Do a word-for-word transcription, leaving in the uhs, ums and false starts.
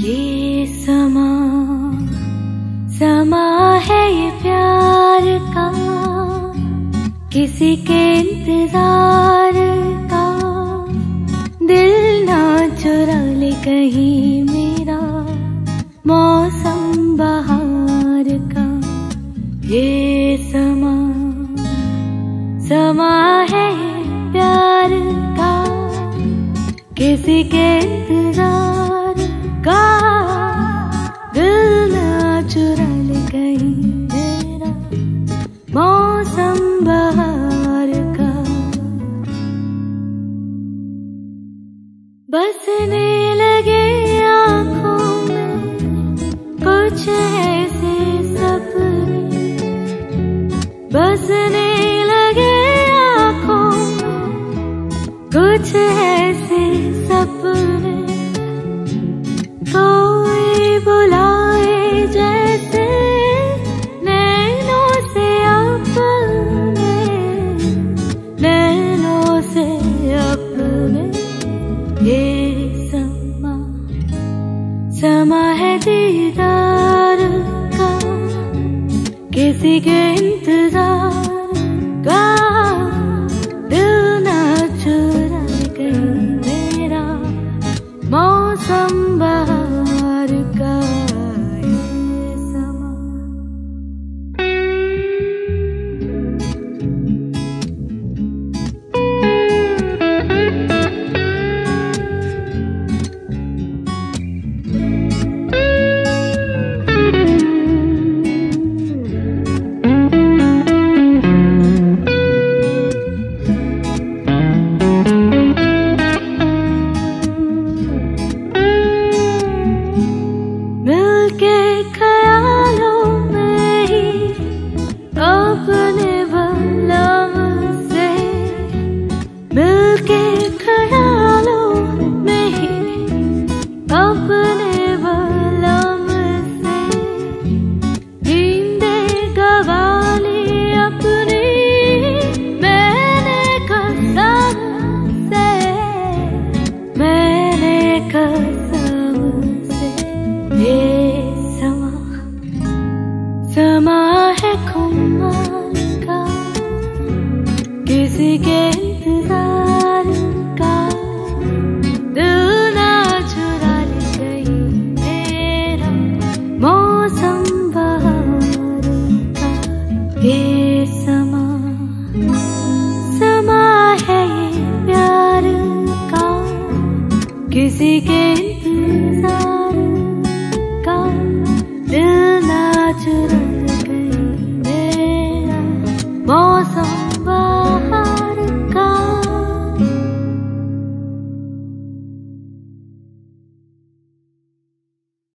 ये समा समा है ये प्यार का, किसी के इंतजार का। दिल ना चुरा ले कहीं मेरा मौसम बहार का। ये समा समा है ये प्यार का, किसी के इंतजार का। दिल ना चुरा ले कहीं मेरा मौसम बहार का। बसने लगे आँखों में कुछ ऐसे सपने, बसने लगे आँखों में कुछ ऐसे सपने। कोई बुलाए जैसे नैनों से अपने, नैनों से अपने। ये समा समा है दीदार का, किसी के इंतजार का। दिल ना चुरा कहीं मेरा मौसम बहार का। ये समा मिलके ख्यालों में ही अपने बलम से, मिलके ख्यालों में ही अपने बलम से। नींदे गवा ली अपनी मैंने कसम से, मैंने कसम से। ये समा समा है खुमार का, किसी के इंतजार का। दिल ना चुरा ले कहीं मेरा मौसम बहार का। ये समा समा है ये प्यार का, किसी के